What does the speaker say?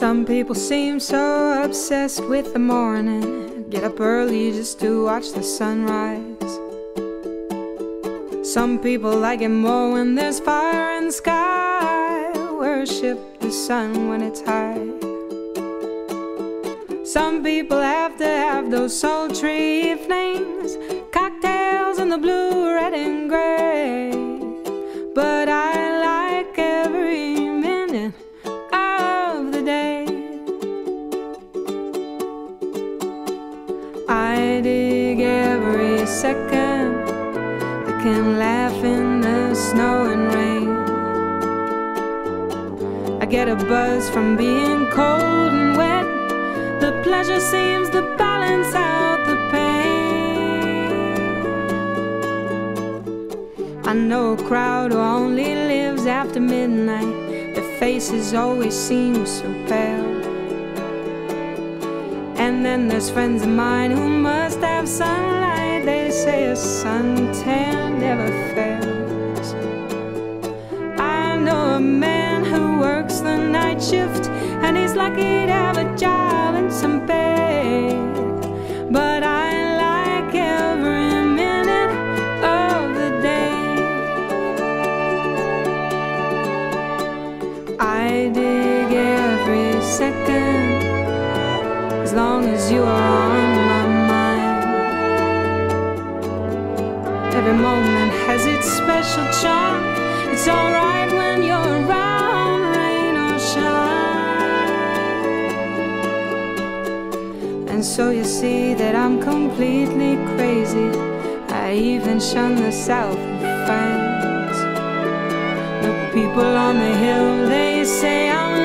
Some people seem so obsessed with the morning, get up early just to watch the sunrise. Some people like it more when there's fire in the sky, worship the sun when it's high. Some people have to have those sultry evenings, cocktails in the blue, red and gray. But I like every minute of the day. I dig every second that can laugh in the snow and rain. I get a buzz from being cold and wet. The pleasure seems to balance out the pain. I know a crowd who only lives after midnight. Their faces always seem so pale. And then there's friends of mine who must have sunlight. They say a suntan never fails. I know a man who works the night shift, and he's lucky to have a job and some pay. But I like every minute of the day. I dig every second, as long as you are on my mind. Every moment has its special charm. It's alright when you're around, rain or shine. And so you see that I'm completely crazy. I even shun the south of France. The people on the hill, they say I'm